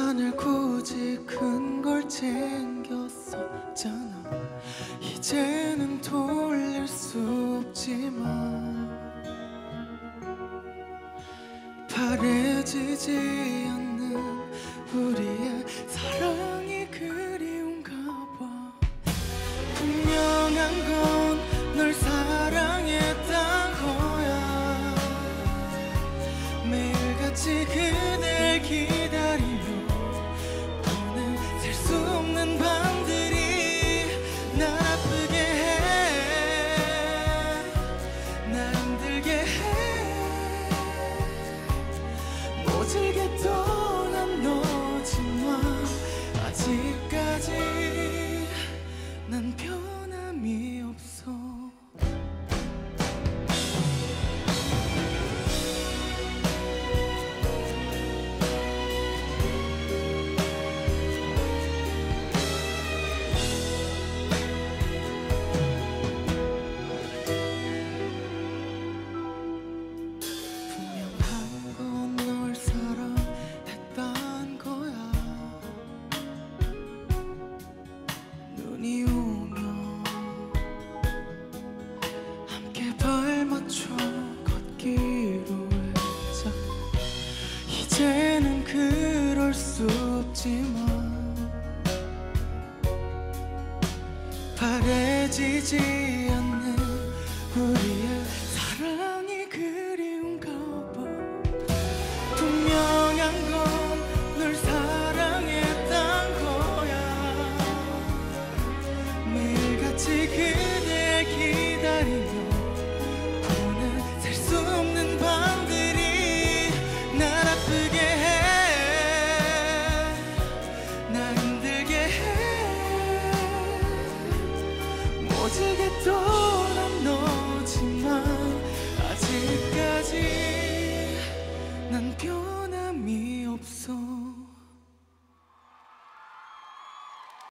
하늘 굳이 큰 걸 챙겼었잖아. 이제는 돌릴 수 없지만 바래지지 않는 우리의 사랑이 그리운가 봐. 분명한 건 널 사랑했던 거야. 매일같이 그댈 기다리며 보낸 셀 수 없는 밤들이 날 아프게 해, 날 힘들게 해. 모질게 떠난 너지만 아직까지 난 변함이 없어. 눈이 오면 함께 발 맞춰 걷기로 했자. 이제는 그럴 수 없지만 바래지지 않는 우리의 사랑이 그리운가 봐. 분명한 건 널 사랑했던 거야. 매일같이 그댈 기다리며